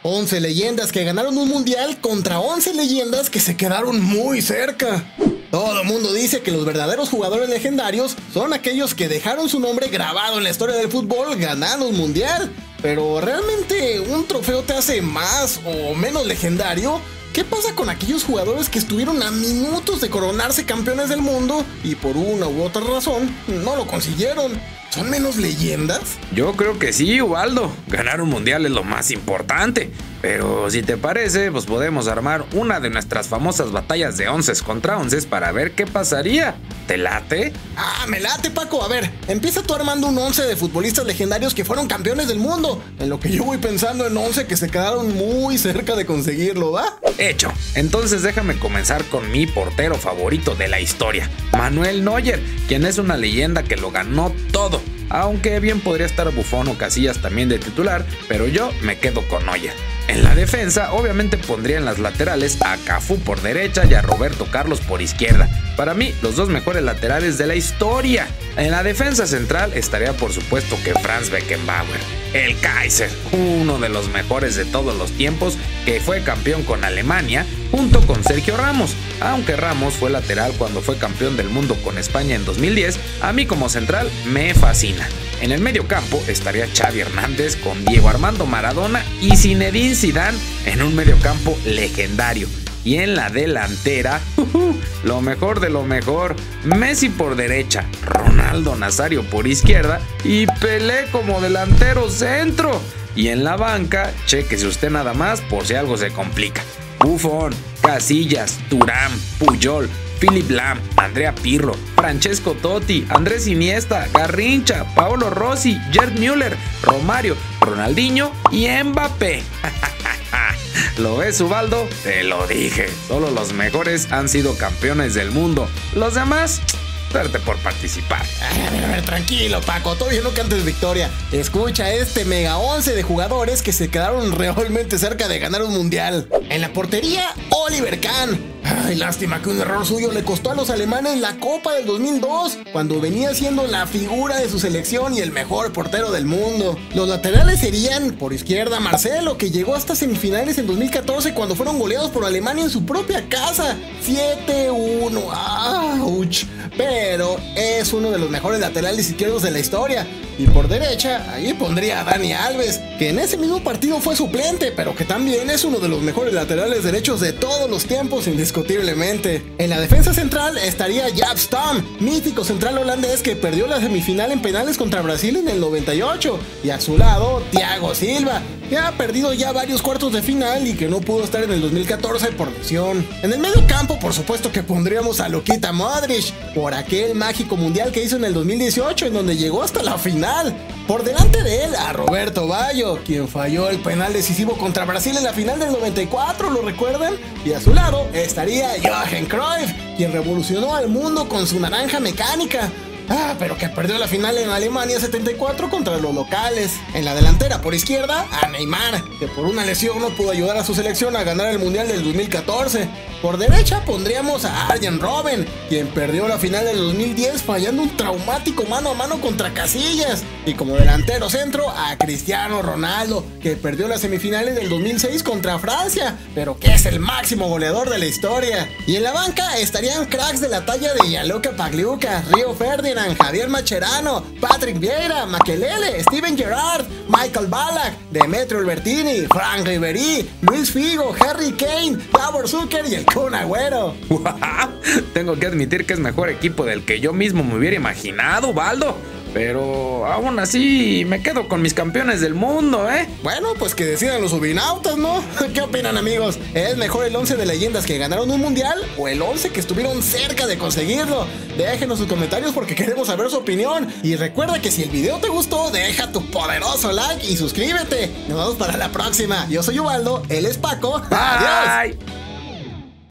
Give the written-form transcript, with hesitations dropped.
11 leyendas que ganaron un mundial contra 11 leyendas que se quedaron muy cerca. Todo el mundo dice que los verdaderos jugadores legendarios son aquellos que dejaron su nombre grabado en la historia del fútbol ganando un mundial. Pero ¿realmente un trofeo te hace más o menos legendario? ¿Qué pasa con aquellos jugadores que estuvieron a minutos de coronarse campeones del mundo y por una u otra razón no lo consiguieron? ¿Son menos leyendas? Yo creo que sí, Ubaldo. Ganar un mundial es lo más importante. Pero si te parece, pues podemos armar una de nuestras famosas batallas de 11 contra 11 para ver qué pasaría. ¿Te late? Ah, me late, Paco. A ver, empieza tú armando un 11 de futbolistas legendarios que fueron campeones del mundo. En lo que yo voy pensando en 11 que se quedaron muy cerca de conseguirlo, ¿va? Hecho. Entonces déjame comenzar con mi portero favorito de la historia, Manuel Neuer, quien es una leyenda que lo ganó todo. Aunque bien podría estar Buffon o Casillas también de titular, pero yo me quedo con Neuer. En la defensa, obviamente pondría en las laterales a Cafú por derecha y a Roberto Carlos por izquierda. Para mí, los dos mejores laterales de la historia. En la defensa central estaría por supuesto que Franz Beckenbauer, el Kaiser, uno de los mejores de todos los tiempos, que fue campeón con Alemania, junto con Sergio Ramos. Aunque Ramos fue lateral cuando fue campeón del mundo con España en 2010, a mí como central me fascina. En el medio campo estaría Xavi Hernández con Diego Armando Maradona y Zinedine Zidane en un medio campo legendario. Y en la delantera, lo mejor de lo mejor, Messi por derecha, Ronaldo Nazario por izquierda y Pelé como delantero centro. Y en la banca, chéquese usted nada más por si algo se complica: Buffon, Casillas, Thuram, Puyol, Philipp Lahm, Andrea Pirlo, Francesco Totti, Andrés Iniesta, Garrincha, Paolo Rossi, Gerd Müller, Romario, Ronaldinho y Mbappé. ¿Lo ves, Ubaldo? Te lo dije, solo los mejores han sido campeones del mundo. Los demás, suerte por participar. A ver, tranquilo, Paco, todavía no cantes victoria. Escucha este mega 11 de jugadores que se quedaron realmente cerca de ganar un mundial. En la portería, Oliver Kahn. Ay, lástima que un error suyo le costó a los alemanes la Copa del 2002, cuando venía siendo la figura de su selección y el mejor portero del mundo. Los laterales serían, por izquierda, Marcelo, que llegó hasta semifinales en 2014 cuando fueron goleados por Alemania en su propia casa, 7-1. ¡Auch! Pero es uno de los mejores laterales izquierdos de la historia. Y por derecha, ahí pondría a Dani Alves, que en ese mismo partido fue suplente, pero que también es uno de los mejores laterales derechos de todos los tiempos, indiscutiblemente. En la defensa central estaría Jaap Stam, mítico central holandés que perdió la semifinal en penales contra Brasil en el 98. Y a su lado, Thiago Silva, que ha perdido ya varios cuartos de final y que no pudo estar en el 2014 por lesión. En el medio campo, por supuesto que pondríamos a Luka Modric, por aquel mágico mundial que hizo en el 2018, en donde llegó hasta la final. Por delante de él, a Roberto Baggio, quien falló el penal decisivo contra Brasil en la final del 94, ¿lo recuerdan? Y a su lado estaría Johan Cruyff, quien revolucionó al mundo con su naranja mecánica. Pero que perdió la final en Alemania 74 contra los locales. En la delantera por izquierda, a Neymar, que por una lesión no pudo ayudar a su selección a ganar el Mundial del 2014. Por derecha pondríamos a Arjen Robben, quien perdió la final del 2010 fallando un traumático mano a mano contra Casillas. Y como delantero centro, a Cristiano Ronaldo, que perdió las semifinales del 2006 contra Francia, pero que es el máximo goleador de la historia. Y en la banca estarían cracks de la talla de Gianluca Pagliuca, Rio Ferdinand, Javier Mascherano, Patrick Vieira, Makelele, Steven Gerrard, Michael Ballack, Demetrio Albertini, Frank Ribéry, Luis Figo, Harry Kane, Davor Zucker y el Kun Agüero. Tengo que admitir que es mejor equipo del que yo mismo me hubiera imaginado, Ubaldo. Pero aún así me quedo con mis campeones del mundo, ¿eh? Bueno, pues que decidan los ubinautas, ¿no? ¿Qué opinan, amigos? ¿Es mejor el 11 de leyendas que ganaron un mundial o el 11 que estuvieron cerca de conseguirlo? Déjenos sus comentarios porque queremos saber su opinión. Y recuerda que si el video te gustó, deja tu poderoso like y suscríbete. Nos vemos para la próxima. Yo soy Ubaldo, él es Paco. Bye. Adiós.